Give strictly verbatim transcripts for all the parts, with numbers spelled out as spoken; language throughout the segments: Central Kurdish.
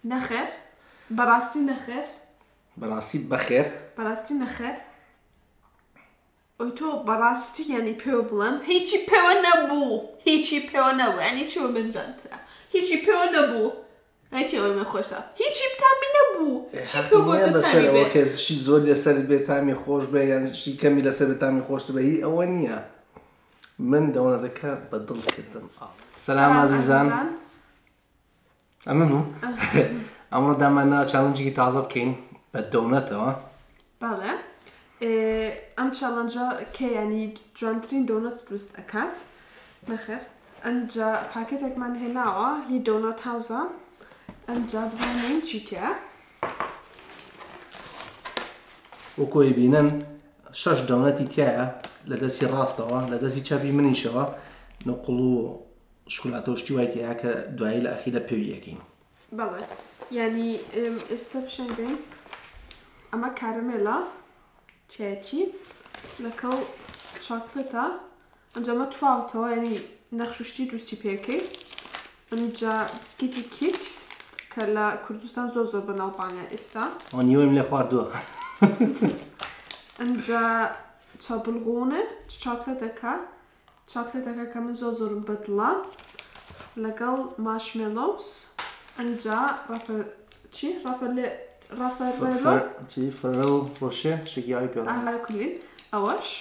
نخر براستی نخر براستی بخیر براستی نخر اوی تو براستی یعنی پیو بلم هیچی پیو نبو هیچی پیو نبو یعنی چی من جانترا هیچی پیو نبو هیچی من خوشم هیچی تامی نبو چی پیو بود تامی به که شی زوری سر به تامی خوش به یعنی شی کمی سر به تامی خوش به هی اوانیه من دونه ذکر بدل کردم سلام عزیزان امنو امروز دامنا چالنجی تازه بکن به دونت ها بله ام چالنجا که یعنی جوانترین دونت درست اکات نخیر انجا پاکتک من هنا هی دونت هاوزا انجا بزنین چیتیه وكوي بينن شش دوناتي تاعه لدسي راسته لدسي تشابي منيشا نقولوا شوكولاتة شتوي تاعك دعاء الأخيرة بيويكين بله يعني استبشن بين أما كراميلا تشاتي لكو شوكولاتة انجا ما توالتو يعني نخشوشتي دوستي بيكي انجا بسكيتي كيكس كلا كردستان زوزو بنالبانيا استا ونيو يملي خواردو انجا تشابلغونه شوكولاتة شوكولاتة كامل زوزو بدلا لقل مارشميلوز انجا رافل چی رافل رافل چی فرل روشه شکیای بیارم اهل کلی آوش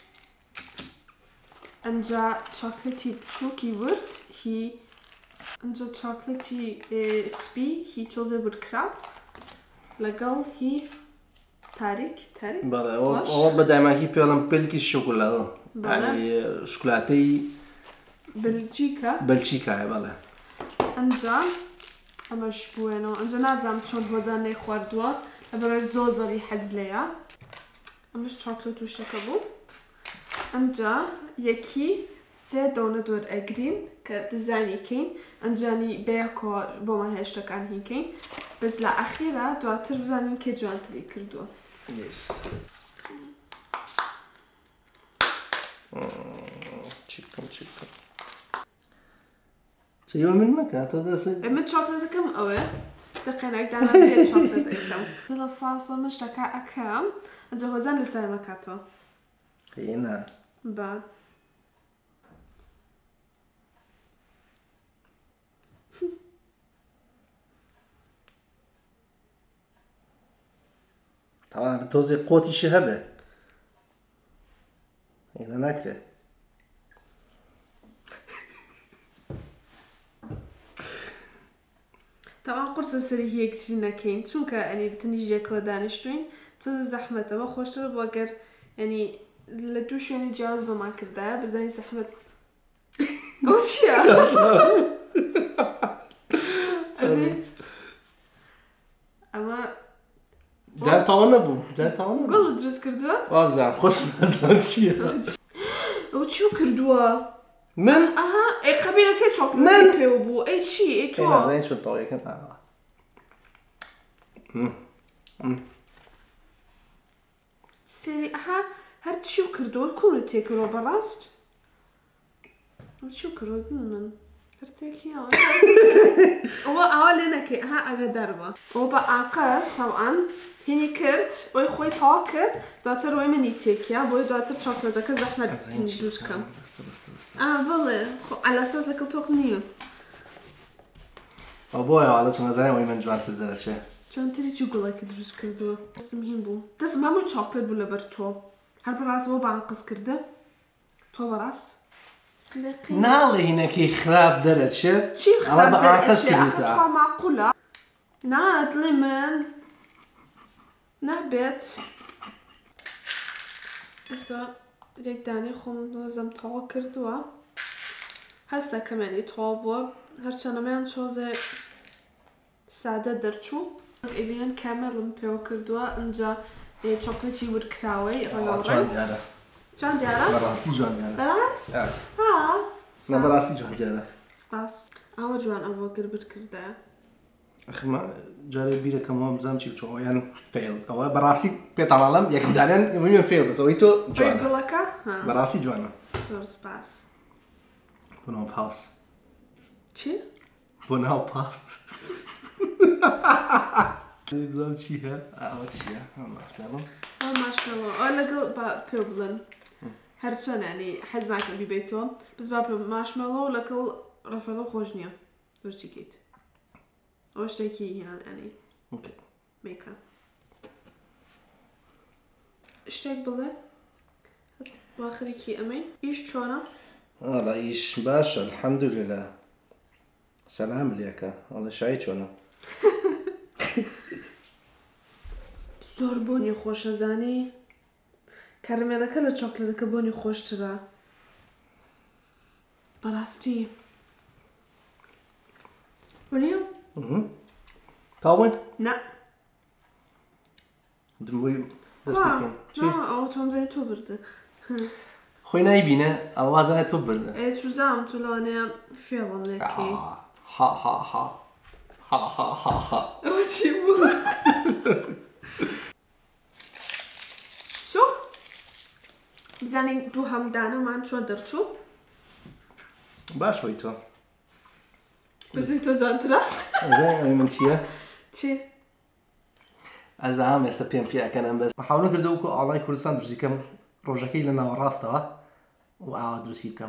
انجا شوكولاتي بشوكي ورد هي انجا شوكولاتي سبي هي توزه ورد كراب لقل هي تاريك تاريك بله او بدأ ما هي بيارم بلكي الشوكولاتة يعني شوكولاتي بلجيكا بلجيكا بله انجا امش بوينو انجا نازم شون هوزاني خواردوا برای زوزوری حزلیا امش شوكولاتو شکبو انجا یکی سه دونه دور اگرین که دزانی کین انجانی بیاکو با من هشتکان هی کین بس لأخیره دواتر بزنین که جوانتری کردو Yes. Chicken, chicken. سيو من مكان هذا سيد. من شوكولاتة كم أوه؟ دقيقة أقدر أبيع شوكولاتة كم. زل الصلصة مش تكا أكام. أنت هوزان لسه مكاتو. هنا. بعد. طبعا بتوزي قوتي شهبة هنا نكتة طبعا قرص السري هي كتير نكين شو كا يعني تنيجي كودانشتوين توزي زحمة تبا خوشتر بوقر يعني لدوش يعني جواز بما كده بزاني زحمة وش يا أزين أما جار تاونه بو جار تاونه بو قول درس كردوا وابزع خوش مزان شيء وشو كردوا من اها اي قبيله كي شوكولاتة بيو بو اي شي اي تو انا زين شو طوي كنت امم سيري اها هر شو كردوا كل تاكلوا براست شو كردوا من هرتاكي هو اولنا كي ها اجا دربه وبعقاس طبعا هني كرت وي خوي تاكر دواتر وي مني تيكيا بوي دواتر شوكولاتة كذا احمد ندوس كم اه بالله على اساس لك التقنيه ابويا على شو زين وي من جوانت الدرسه جوان تري شوكولاته كدوس كردو اسمهم بو بس ما مو شوكولات ولا برتو هل براس هو بعقص كرده تو براس نالي هنا كي خراب درجه شي خراب درجه اخذها معقوله ناد ليمون نهبت استا یک دانه خون نوزم تا کردوا هستا کمانی تا بو هرچند من چوزه ساده درچو ایوین کامل پیو کردوا انجا شوکولاتی ورد کراوی جوان دیاره جوان دیاره؟ براستی جوان دیاره براس؟ ها نه براستی جوان دیاره سپاس آوا جوان آوا گربت کرده أخي ما جاري بيرة كمان بزام شيء شو يعني فيل أو براسي بيتعلم يا كدارين يومين فيل بس ويتو جوانا بيقولك براسي جوانا سور سباس بناو باس چی؟ بناو باس بزام چیه؟ آه چیه؟ ماشمالو آه ماشمالو آه لقل با بيو بلن هرچن يعني حز ناكل ببيتو بس با بيو ماشمالو لقل رفضو خوجنيا وش تكيت وش تكي هنا يعني اوكي ميكا اشتاك بلا واخريكي امين ايش شونا اه لا ايش باشا الحمد لله سلام عليك والله شاي شنو زۆر بۆنی خۆشە زانی کارمێلەکە لە چۆکلێتەکە بۆنی خۆشترە بەڕاستی بۆنیە؟ تاون؟ نا دمبوی دەست وا بکەین چی؟ نا ئەو تۆم زای تۆ بردە خۆی نایبینە ئەوازانە تۆ بردە ئێ سوزام تو لەوانەیە فێڵم لێکەی ها ها ها ها ها ها ها ئەوە چی بوو؟ چۆ؟ بزانین دوو هەمدانەمان چۆن دەرچوو؟ باش هۆی تۆ بزوی تۆ جوانترە؟ ئەزای ئەوی من چییە؟ چی؟ ئەزام ئێستا پێم پێکەنم بەس حاولم کردو وەکو ئاڵای کوردستان دروستی بکەم ڕۆژەکەی لە ناوەڕاستەوە و ئاوا دروستی بکەم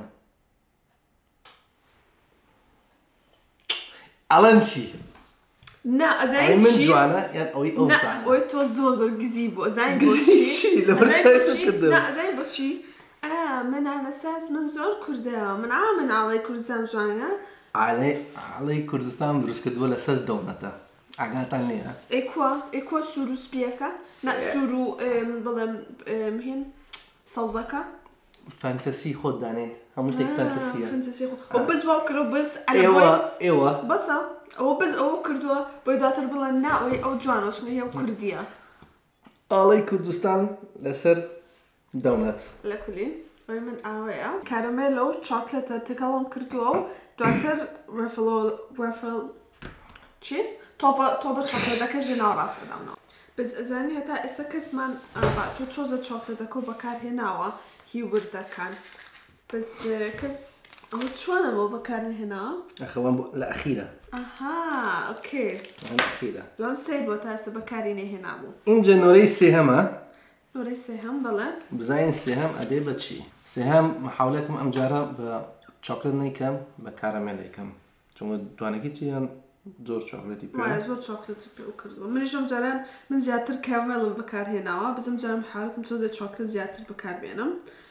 ئەڵەن چی؟ نا ئەوەی ئەزای من چی؟ جوانە یان ئەوەی ئەو نا جوانە ئەوەی تۆ زۆر زۆر گزی بوو ئەزای بۆ گزی چی؟ چی؟ لەبەر چای تۆ کردم. نا ئەزای بۆ چی؟ ئا من ئەساس من زۆر کوردەوە من ئا من ئاڵای کوردستان جوانە ئاڵێ ئاڵەی کوردستان دروست کردووە لەسەر دەوڵەتە ئاگاتان لێە ئێکوا ئێکوا سوور و سپیەکە نا سوور و بڵێم هێن سەوزەکە فانتەسی خۆت دانێت هەموو شتێک فانتەسیە فانتەسی خۆ بس واو کردو بس ئێوە ئێوە بەسە ئەوە بس ئەوە کردووە بۆی دواتر بڵێن نا ئەوەی ئەو جوانە چونکە هێو کوردیە ئاڵەی کوردستان لەسەر دەوڵەت لە کولی ئەوەی من ئاوەیە کارەمێلە و چۆکلێتە تکەڵم کردووە و دواتر ڕفڵۆ ڕفڵ چی؟ تۆپە تۆپە چۆکلێتەکە ژێ ناوەڕاستەدامنەوە بس ئەزانی هەتا ئێستا کەسمان تۆ چۆزە چۆکلێتەکە و بەکارهێناوە هی وردەکان بس کەس ئەوە چۆنەوە بەکارهێناوە؟ ئەخەوەم لە ئەخیرە ئەها ئۆکێ ئەخیرە لەم سێ بۆ تا ئێستا بەکاری نەهێنابوو اینجا نۆرەی سێهەمە نۆرەی سێهەم بەڵێ بزانین سێهەم ئەبێ بە چی سێهەم محاولەکەم ئەم جارە بە چۆکلێت نیکەم بە کارەمێلێکم چونکە جوانەکەی چیان زۆر چۆکلێتی پێ وایە زۆر چۆکلێتی پێ کردووە منیش ئەم جاران من زیاتر کارمێڵم بەکارهێناوە بزم جارم حاڵکم تۆزێ چۆکلێت زیاتر بەکاربێنم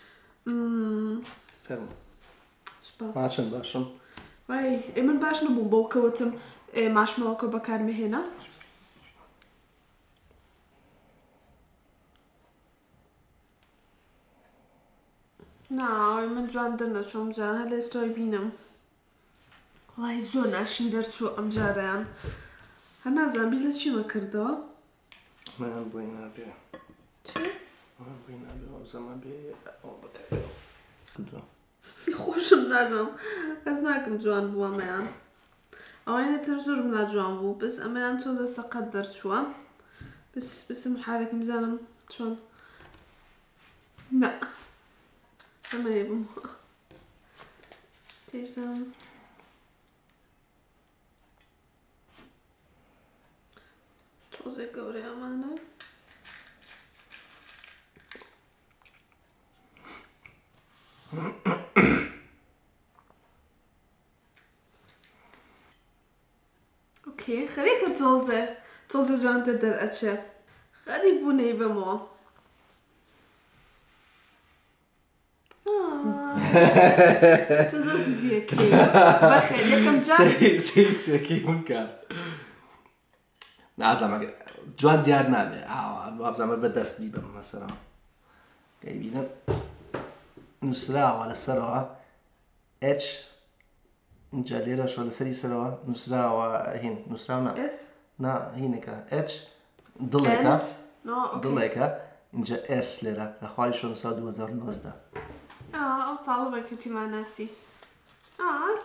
فەرموو سوپاس. باشن باشم وای ئێ من باش نەبووم بۆ کەوتم ماشمەڵەکە بەکارمەهێنا ناوای من جوان دەرنەچۆم جاران هەر لە ئێستای بینم وڵای زۆر ناشین دەرچوو ئەم جارەیان هەر نازانم بیر لە چیمە کردەوە من بۆی نابێ چی؟ من بۆی نابێ ئەو زەمە بێ ئەو بەکارێ خۆشم نازانم کەس ناکەم جوان بووە ئەمەیان ئەوانە تر زۆرم ناجوان بوو بس ئەمەیان چۆزە سەقەت دەرچووە بس بسم حالێکم بزانم چۆن نا ئەمەیە بووم تێبزانم تۆزێک گەورەی ئەمانە اوكي خليك توزة توزة جوان تقدر أشياء خلي بوني بمو آه تزوج زيكي بخير يكم جا سي سي سي ممكن نعزم جوان ديار نامي اه ابزم بدست بيبم مثلا جايبين نسرا على سرعه اتش انجاليرا شو لسري سروا نسرا وهين نسرا نا اس نا هينكا اتش ضليكا نو اوكي ضليكا انجا اس ليرا اخوالي شو نسرا دو هزار وحداشر اه او صعبة كنتي مع ناسي اه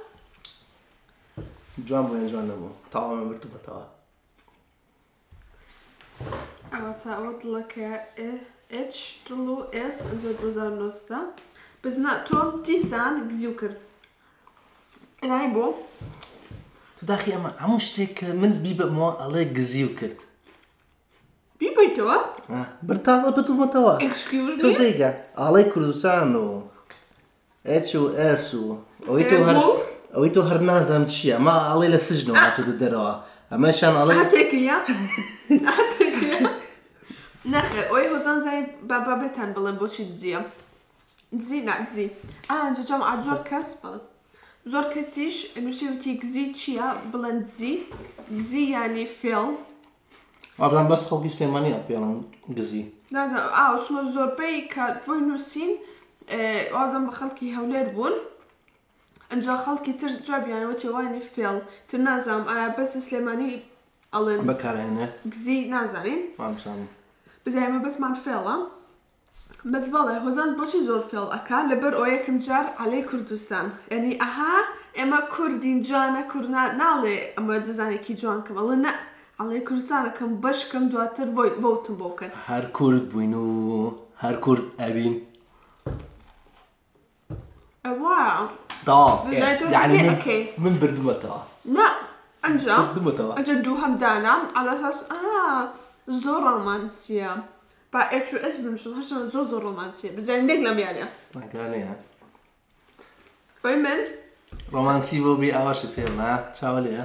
جوان وين جوان نمو طبعا مرتبة طبعا اه تا اود لك اتش دلو اس انجا دو هزار وحداشر بس نا توم تيسان جزيوكر يعني بو تو داخی ئەمە هەموو شتێک من بی بەمەوە ئەڵێ گزی و کرد بی بۆیتەوە؟ برتاڵە بتومەتەوە Excuse تۆ me? زەیگە ئاڵەی کوردستان و ئەچ و ئەس و ئەوەی تۆ هەر ئەوەی تۆ هەر نازانم چییە ئەمە ئاڵێ لە سژنەوە هاتووتە دەرەوە ئەمەشان ئاڵێ هاتێکیە؟ هاتێکیە؟ نەخێر ئەوەی هۆزان زای بابا بێتان بڵێن بۆچی دزیە دزی نا دزی ئەنجە جەمعە زۆر کەس بڵێ زۆر کەسیش نووسی وتی گزی چییە بڵێن دزی گزی یانی فێڵ ئابران بەس خەڵکی سلێمانیە پێڵەن گزی نازانم ئاو چونە زۆربەی کە بۆی نووسین وازم بە خەڵکی هەولێر بوون ئەنجا خەڵکی تر جوابیانەوە تێوانی فێڵ تر نازانم ئایا بەس سلێمانی ئەڵێن بەکارهێنێ گزی نازانین وابزانم بزایمە بەسمان فێڵە بەس بەڵێ هۆزان بۆچی زۆر فێڵ ئەکا لەبەر ئەو یەکم جار عەلەی کوردستان یعنی ئەها ئێمە کوردین جوانە کورد ناڵێ ئەمە دەزانێکی جوان کەم ئەڵێ نە عەلەی کوردستانەکەم بەشکەم دواتر بۆتم بۆکەن هەر کورد بووین و هەر کورد ئەبین ئەوە دا بزایتۆ یعنی گزی من- ئەکەی من بردومەتەوە نە ئەنجا بردومەتەوە ئەنجا دوو هەم دانام على ئەساس ئا زۆر ڕۆمانسیە با ئێچ و ئەس بنووسم هەرچەندە زۆر زۆر ڕۆمانسیە بزانین لێک لەم یاریە ئەگانەیە بۆی من ڕۆمانسی بۆ بێ ئاواشە پێم نا چاوە لێە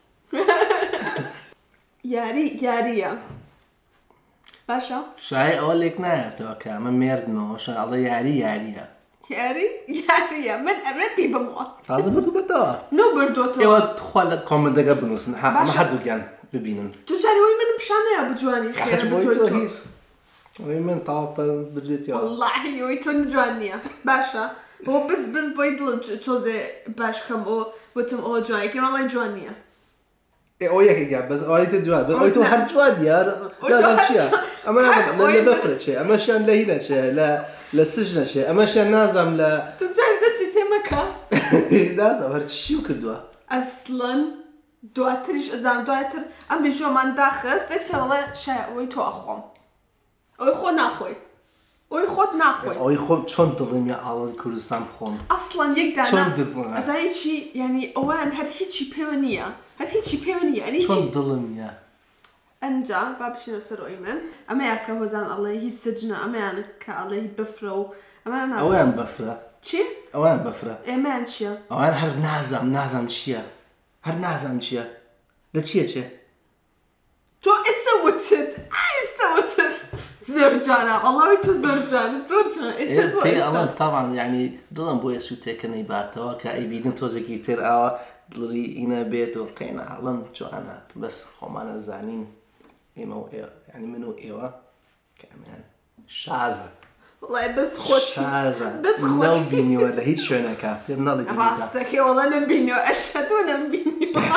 یاری یاریە باشە شای ئەوە لێک نایەتەوە کە ئەمە مێردنەوە شان ئەڵێ یاری یاریە یاری یاریە من ئەمە پێی بمەوە تازە بردومەتەوە نۆ بردوۆتەوە ئێوە خوا لە کۆمنتەکە بنووسن ئەمە باشە. هەردووکیان ببینن تو جاریەوەی منم پیشانەیە بجوانی خێر حەج بۆی بزۆی تۆ تۆ هیچ ئەوەی من تاوەپە برجێتیەوە واللهی ئەوەی تۆ جوان نییە باشە بۆ بز بز بۆی دڵم تۆزێ باشکەم ئەو وتم ئەوە جوانێکی وەڵی جوان نییە ئەو یەکێکا بەس ئەوەی تە جوان بەس ئەوەی تۆ هەر جوان یار نازانم چییە ئەمە لە بەفرە چێ ئەمەشیان لە هینە چێ لە لە سژنە چێ ئەمەشیان نازام لە تو جاری دەستی تێمەکە نازام هەر چی و کردووە ئەسڵەن دواتریش ئەزان دواتر ئەم بێجۆمان داخست ئەکسەڵێ شای ئەوەی تۆ ئەخۆم ئەوەی خۆ ناخۆی ئەوەی خۆت ناخۆی ئەوەی خۆ چۆن دڵێمی ئاڵی کوردستان بخۆم ئەسڵەن یەک چۆن دانا دڵم ئەزانی چی یعنی ئەوان هەر هیچی پێوە نییە هەر هیچی پێوە نییە ئەنی چۆن چی دڵم نیە ئەنجا با بشینە سەر ئەوی من ئەمەیە کە هۆزان ئەڵێ هیچ سجنە ئەمەیان کە ئەڵێ بفرە و ئەمان نازانم ئەویان بەفرە چی؟ ئەویان بەفرە ئێمەیان چییە؟ ئەوان هەر نازام نازام چییە هەر نازام چییە لە چییە چێ تۆ ئێستا وتت ئێستا وتت زۆر جانە وەڵاوی تۆ زۆر جانە زۆر جانە ئێستا بۆ پێ ئێستا ئەڵم تاوان یعنی دڵم بۆ ئێسو تێکەنەی باتەوە کە ئەیبیدن تۆزێکی تر ئاوە دڵی ئینە بێت و قەینە ئەڵم جوانە بەس خۆمانە زانین ئێمە و ئێوە یعنی من و ئێوە کە ئەمیان شازە وڵای بەس خۆتی شازە بەس خۆتی نەوبینیوە لە هیچ شوێنەکە پێم نەڵی ڕاستەکەی وەڵە نەمبینیەوە ئەشهەدوو نەمبینیەوە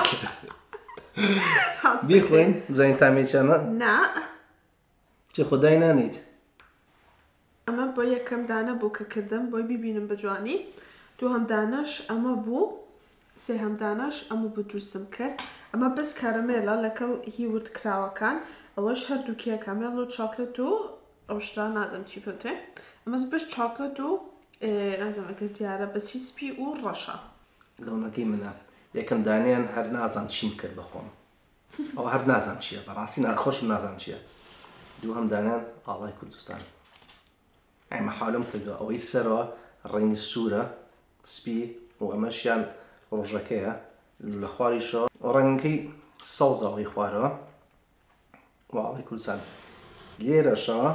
بیخۆین بزانین تامی چەمە نا چی خدای نانیت ئەمە بۆ یەکەم دانە بوو کە کردم بۆی ببینم بە جوانی دوو هەم دانەش ئەمە بوو سێ هەم دانەش ئەمە بوو دروستم کرد ئەمە بەس کارەمێلە لەگەڵ هی ورد کراوەکان ئەوەش هەردووکیە کامێڵ و چاکلێت و ئەو شتا نازەم چی پێوتێ ئەمەش بەش چاکلێت و نازەم ئەگەر دیارە بەس هیسپی و ڕەشە لەونەکەی منە یەکەم دانیان هەر نازان چیم کرد بەخۆم ئەو هەر نازان چییە بەڕاستی ناخۆشم نازان چییە دوو هەم دانیان ئاڵای کوردستان ئەمە حالم کردووە ئەوەی سەرەوە ڕێنگی سوورە سپی و ئەمەشیان ڕۆژەکەیە لە خواریشەوە ڕەنگەکەی سەوزەوەی خوارەوە و ئاڵای کوردستان لێرەشەوە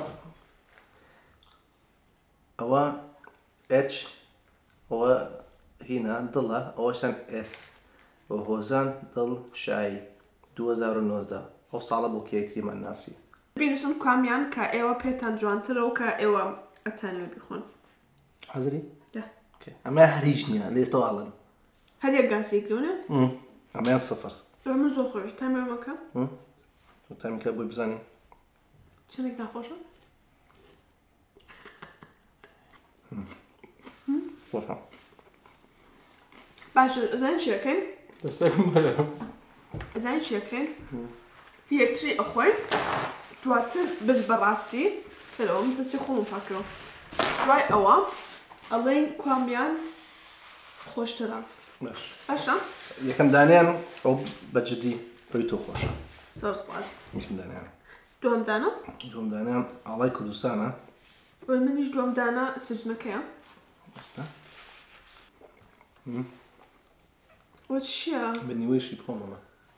ئەوە ئەچ ئەوە هینە دڵە ئەوەشان ئێس بۆ هۆزان دڵ شایی دوو هەزار و نۆزدە ئەو ساڵە بۆ کێتریمان ناسی بینوسم کامیان کە ئێوە پێتان جوانترە و کە ئێوە ئەتانەوە بخۆن حەزری؟ دا ئەمە هەر هیچ نییە لێستەوە ئاڵم هەر یەک گاسێک لێونێت ئەمەیان سەفەر ئەمە زۆر خۆش تامێمەکە تامیکە بۆی بزانین چنێک ناخۆشە؟ خۆشە باشە ئەزانین چیەکەین؟ دەستێکم بەرە ئەزانین چیەکەین؟ یەکتری ئەخۆین دواتر بز بەڕاستی خێرەوە من دەستی خۆم پاکەوە دوای ئەوە ئەڵێین کامیان خۆشترە باش باشە یەکەم دانیان ئەو بەجددی ئەوی تۆ خۆشە زۆر سپاس یەکەم دانیان دووەم دانە دوم دانیان ئاڵای کوردستانە بۆی منیش دووەم دانە سجنەکەیە بەستە وە چییە بە نیوەیشی بخۆمەوە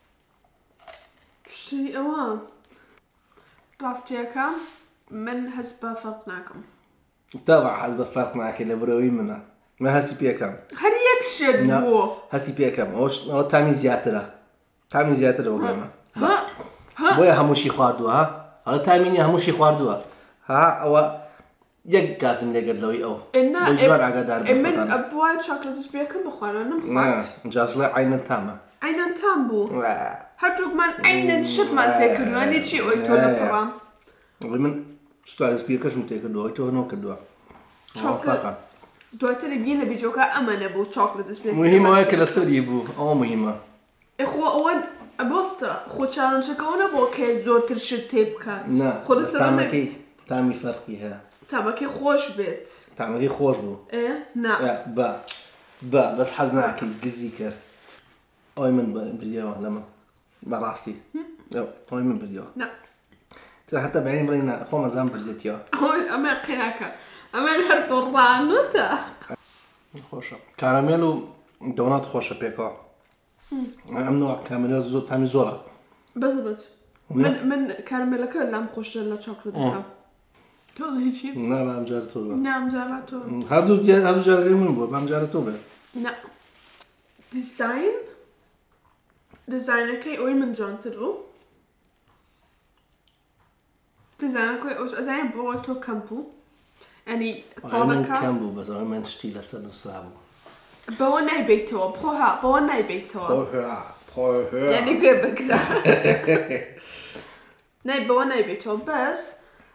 شتی ئەوە ڕاستیەکە من هەز بە فەرق ناکەم تاوە حەز بە فەرق ناکەی لە بەرەوەی منە من هەستی پێەکەم هەر یەک شت بوو هەستی پێەکەم ئەوە تامی زیاترە تامی زیاترە وەگەمە ها بۆیە هەمووشی خواردووە ها ئەڵە تامینی هەمووشی خواردووە ها ئەوە یەک گازم لێگەر لەوەی ئەو بۆ جوار ئاگادار من ئەبووە چاکلێتش پێکەم بخوارە نەمخوارد جاژڵێ عینە تامە عینەن تام بوو هەردووکمان عینەن شتمان تێکردووە چی ئەوی تۆ لە پڕام من شتایز پێکەشم تێکردووە ئەوی تۆ نەوە کردووە دواتری بین لە بیجۆکە ئەمە نەبوو چاکلێتش پێ مهمەوەیە کە لەسەری بوو ئەوە مهمە خۆ ئەوە ئەبۆستە خۆ چالنجەکەەوە نەبوو کە زۆرتر شت تێ بکات خۆ تامەکەی تامی فەرقی هەیە تامەکەی خۆش بێت تامەکەی خۆش بوو نا بە بە بەس حەز ناکەی گزی کرد ئەوی من بردیەوە لەمە بەڕاستی ئەوی من بردیەوە حتا بەینی بڵێ خۆمە زان بردێتیەوە ئەمە قیاکە ئەمە هەر دۆڕانوتە خۆشە کارامێل و دۆنات خۆشە پێکەوە ئەم نوع کامێلە زۆر تامی زۆرە بەس بێت من کارمێلەکە لام خۆشە لە چاکلێتەکە تۆ هیچی نا بەم جارە تۆ بە نام جارە تۆ هەردوو هەردوو جارەکەی من بووە بەم جارە تۆ بێ نا دیزاین دیزاینەکەی ئەوی من جوانتر بوو دیزاینەکەی ئەزانین بۆ تۆ کەم بوو ئەنی من کەم بوو بەس ئەوەی من شتی لەسەر نووسرا بوو بەوە نایبێتەوە بخۆها بەوە نایبێتەوە یعنی گوێ بگرە نای بەوە نایبێتەوە بەس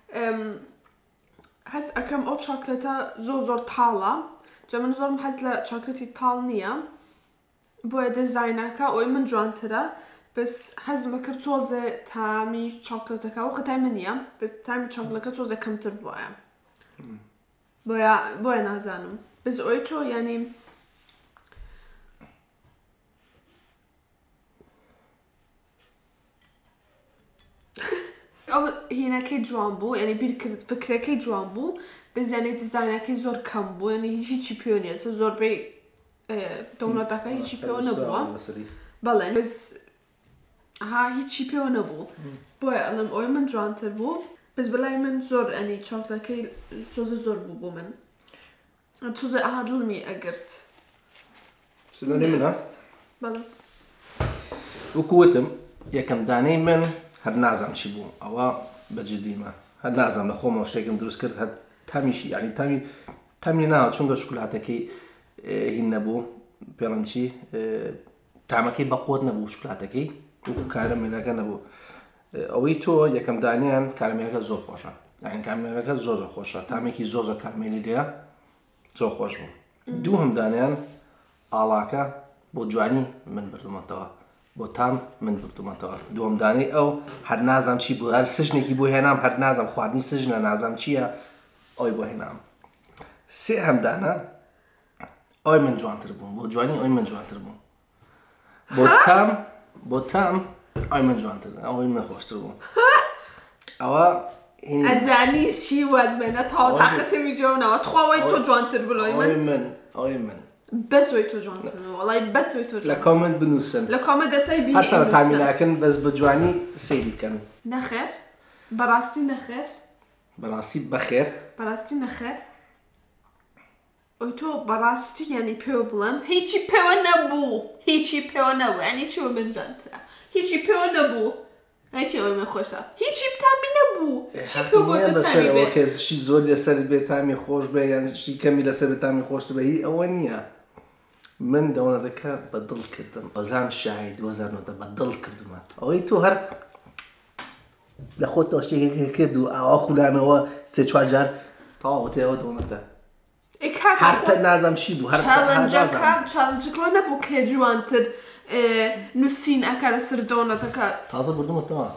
هەست ئەەکەم ئەو چاکلێتە زۆر زۆر تاڵە جا من زۆرم حەز لە چاکلێتی تاڵ نییە بۆیە دیزاینەکە ئەوی من جوانترە بەس حەزمە کرد تۆزێ تامی چاکلێتەکە و خەتای من نییە بەس تامی چاکلەکە تۆزێ کەمتر بووە بۆیە بۆیە نازانم بەس ئەوی تۆ یعنی ئەو هینەکەی جوان بوو یعنی بیرکرد فکرەکەی جوان بوو بەس یعنی دیزاینەکەی زۆر کەم بوو یعنی هیچی پێ نییە زۆربەی دەوڵەتەکە هیچی پێوە نەبووە بەڵێ بەس ها هیچی پێوە نەبوو بۆیە ئەڵم ئەوی من جوانتر بوو بەس بەلای من زۆر ئەنی چاکلەکەی تۆزە زۆر بوو بۆ من تۆزە ئاها دڵمی ئەگرت سنەری منە بەڵێ وەکووتم یەکەم دانەی من هەر نازانم چی بوو ئەوە بەجددیمە هەر نازانم لە خۆمەوە شتێکم دروست کرد هەر تامیشی یعنی تامی تامی ناوە چونکە شکلاتەکەی هین نەبوو پێڵەن چی تامەکەی بەقۆت نەبوو شکلاتەکەی وەکو کارەمێلەکە نەبوو ئەوەی تۆ یەکەم دانیان کارمێلەکە زۆر خۆشە یعنی کارمێلەکە زۆر زۆر خۆشە تامێکی زۆر زۆر کارمێلی لێە زۆر خۆش بوو دووهەم دانیان ئاڵاکە بۆ جوانی من بردومەتەوە بۆ تام من بردومەتەوە دووەم دانەی ئەو هەر نازانم چی بوو هەر سژنێکی بۆ هێنام هەر نازانم خواردنی سژنە نازانم چییە ئەوی بۆ هێنام سێ هەم دانە ئەوی من جوانتر بووم بۆ جوانی ئەوی من جوانتر بووم بۆ تام بۆ تام ئەوی من جوانتر ئەوەی من خۆشتر بووم ئەوە ئەزانی چی وەزمێنە تاوە تاقەتە ویدیۆنەوە تخواوەی تۆ جوانتر بڵۆی من من ئەوی من بەسوی تۆ جوانتر وەڵای بەسوی تۆ لە کۆمنت بنووسن لە کۆمنت دەستای بینی هەرچەندە تامی ناکەن بەس بە جوانی سەیری بکەن نەخێر بەڕاستی نەخێر بەڕاستی بەخێر بەڕاستی نەخێر ئەوی تۆ بەڕاستی یعنی پێوە بڵێم هیچی پێوە نەبوو هیچی پێوە نەبوو یعنی چی من جوانترە هیچی پێوە نەبوو هیچی ئەوی من خۆشە هیچی تامی نەبوو بەسەرەوە کەشی زۆر لەسەر بێ تامی خۆش بێ یان شتی کەمی لەسەر بێ تامی خۆش بێ هی ئەوە نییە من دەوڵەتەکە بە دڵ کردم بەزان شای دوو هەزار و نۆ بە دڵ کردومە ئەوەی تۆ هەر لە خۆتەوە شتێکێک کرد و ئاوا خولانەوە سێ چوار جار تەواو تێەوە دەوڵەتە هەرتە نازانم چی بوو هەر چالنجەکەەوە نەبوو کێ جوانتر نووسین ئەکە لەسەر دۆنەتەکە تازە بردومەتەوە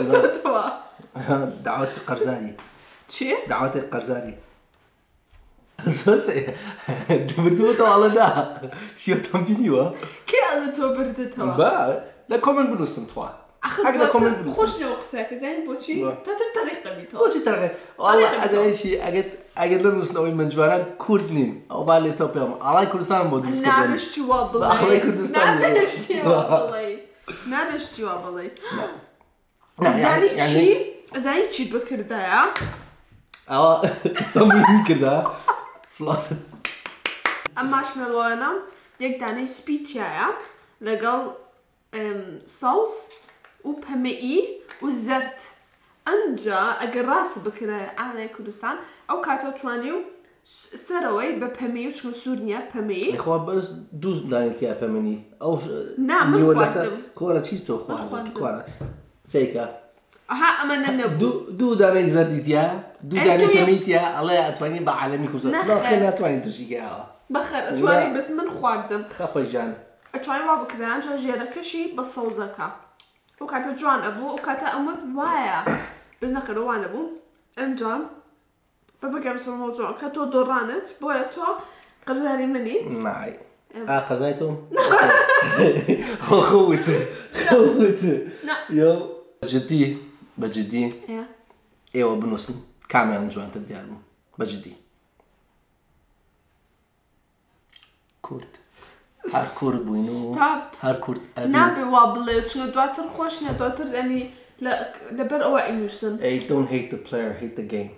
نەوەردەوە داوەتی قەرزاری چی؟ داوەتی قەرزاری زۆر بردووەتەوە ئەڵەدا شیوەتان بینیوە کێ ئەڵە تۆ بردتەوە با لە کۆمنت بنووسم توا ئەگە لە کۆمنت بنووسم خۆش نەوە قسەکە زین بۆچی تۆتر تەریقە بیتەوە بۆچی تەریقە وەڵا ئەجایشی ئەگەر لەنووسنەوەی من جوانە کورد نین ئەو با لێ تۆ پێم ئاڵای کوردستان بۆ دروستکردن نابشتی وا بڵێ ئاڵای کوردستان نابشتی وا بڵێ نابشتی وا بڵێ زانی چی زانی چی بکردایە ئەوە هەمووی کردا فڵات ئەم ماشمێڵۆیانە یەک دانەی سپیتیایە لەگەڵ ساوس و پەمەئی و زەرد ئەنجا ئەگەر ڕاست بکرە ئاڵای کوردستان ئەو کاتە توانی و سەرەوەی بە پەمەی و چون سوور نییە پەمەی خوا بەس دوو دانێتیا پەمەنی ئەو نا من خواردم کۆرە چی تۆ خوارد سیکە ئەها ئەمە نەبوو دوو دانەی زەردی تیا دوو دانەی پەمەی تیا ئەڵێ ئەتوانی بە عالەمی کوردستان ناخێ ناتوانین تووشیکەوە بەخێر ئەتوانی بەس من خواردم خەپە جان ئەتوانی وا بکرێ ئەنجا ژێرەکەشی بە سەوزەکە ئەو کاتە جوان ئەبوو ئەو کاتە ئەمەت وایە بەس نەخێرە وان نەبوو ئەنجا بە بگەڕم سەر مۆزوع کە تۆ دۆڕانت بۆیە تۆ قەرزاری منیت نای ئا قەزای تۆم خۆوتە خۆوتە یۆ جدی بەجددی ئێوە بنووسن کامیان جوانتر دیار بوو بەجددی کورد هەر کورد بووین و هەر کورد نابێ وا بڵێ چونکە دواتر خۆش نیە دواتر ئەنی لەبەر ئەوە ئینووسن Hey, don't hate the player, hate the game.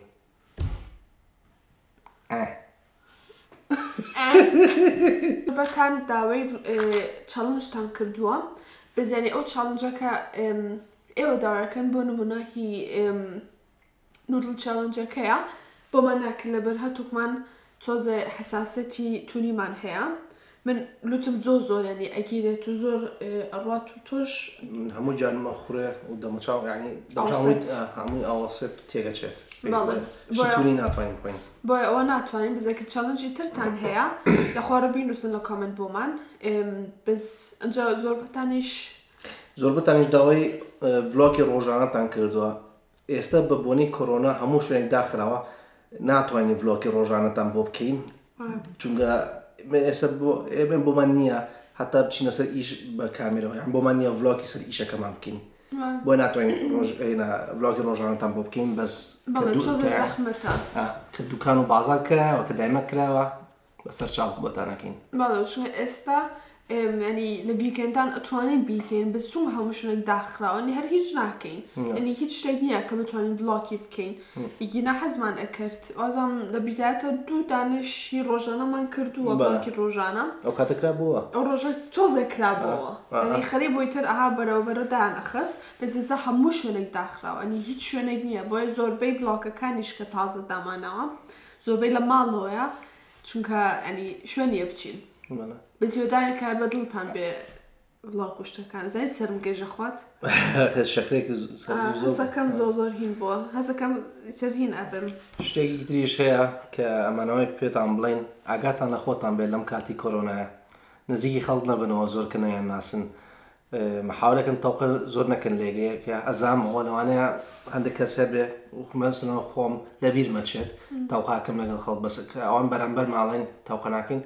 بەتان داوای چاڵنجتان کردووە بزانێ ئەو چاڵنجەکە ئێوە داواکەن بۆ نمونە هی نودل چاڵنجەکەیە بۆمان ناکرد لەبەر هەتووکمان تۆزە حساسەتی تونیمان هەیە من لوتم زۆر زۆر ینی ئەگیرێت و زۆر ئەڕات و تۆش هەموو جانمە خوڕێ و دەمەچاو ینی دەمەچاویت هەمووی ئاوەسێت تێگەچێت تونی ناتوانین بخۆین بۆیە ئەوە ناتوانین بزەکە چاڵنجی ترتان هەیە لە خوارە بینووسن لە کۆمنت بۆمان بس ئەنجا زۆر بەتانیش زۆر بەتانیش داوای ڤلۆگی ڕۆژانەتان کردووە ئێستا بە بۆنەی کۆرۆنا هەموو شوێنێک داخراوە ناتوانین ڤلۆگی ڕۆژانەتان بۆ بکەین چونکە ئێستا ئێمە بۆمان نییە هەتا بچینە سەر ئیش بە کامێرەوە یان بۆمان نییە ڤلۆگی سەر ئیشەکەمان بکەین بۆ ناتوانین ڤلۆگی ڕۆژانەتان بۆ بکەین بەس کە دوکان و بازار کراوە کە دایمە کراوە بەسەر چاڵ بۆتانەکەین باڵێ چونکە ئێستا ینی لە بیکەنتان ئەتوانین بیکەین بەس چون هەموو شوێنێک داخراوە هەر هیچ ناکەین ئەنی هیچ شتێک نییە کە بتوانین ڤلۆگی بکەین یەکینا حەزمان ئەکرد وازام لە بیدایەتە دوو دانشی ڕۆژانەمان کردووە ڤلۆگی ڕۆژانە ئەو کاتە کرابووە ئەو ڕۆژە تۆزە کرابەوە ئەنی خەری بۆی تر ئەها بەرەوبەرە دانەخست بەس ئێستا هەموو شوێنێک داخراوە ئەنی هیچ شوێنێک نییە بۆیە زۆربەی ڤلۆگەکانیش کە تازە دامانەوە زۆربەی لە ماڵەوەیە چونکە ئەنی شوێنیە بچین بەزیۆدانی کار بە دڵتان بێ ڤلۆگ و شتەکان زای سەرم گێژە خوات شەکرێکی هەزەکەم زۆر زۆر هین بووە هەزەکەم سەر هین ئەبم شتێکی تریش هەیە کە ئەمانەوەی پێتان بڵین ئاگاتان لە خۆتان بێت لەم کاتی کۆرۆنایە نزیکی خەڵک نەبنەوە زۆر کەنەیان ناسن محاولەکەن تەوقع زۆر نەکەن لێگەیە کە ئەزام ئەوە لەوانەیە هەندێک کەس هەبێ مەسەڵەن خۆم لەبیر مەچێت تەوقعکەم لەگەڵ خەڵک بەس ئەوان بەرامبەر ماڵێن تەوقع ناکەین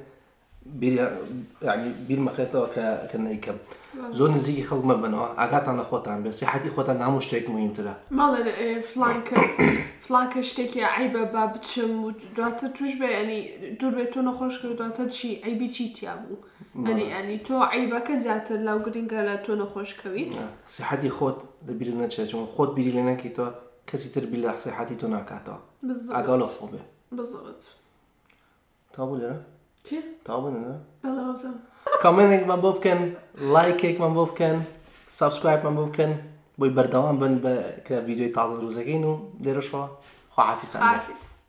بیر مەخێتەوە کە نەیکەم زۆر نزیکی خەڵک مەبنەوە ئاگاتان لە خۆتان بێت سیحەتی خۆتان هەموو شتێک مهمترە ماڵێن فلان کەس فلان کەس شتێکی عیبە با بچم و دواتر توش بێ ئەنی دوور بێت تۆ نەخۆش کرد دواتر چی عیبی چی تیا بوو ئەنی ئەنی تۆ عیبەکە زیاتر لەو گرنگە لە تۆ نەخۆشکەویت سیحەتی خۆت لەبیر نەچێت چون خۆت بیری لێ نەکەیتەوە کەسی تر بیر لە سیحەتی تۆ ناکاتەوە ئاگا لە خۆ بێ بەزەوت تابوو لێرە چی؟ تابوو لێرە بەڵێ بەزەم کامنتێکمان بۆ بکەن لایکێکمان بۆ بکەن سابسکرایبمان بۆ بکەن بۆی بەردەوام بن بە کە ڤیدیۆی تازە دروستەکەین و لێرەشەوە خواحافیزتان خواحافیز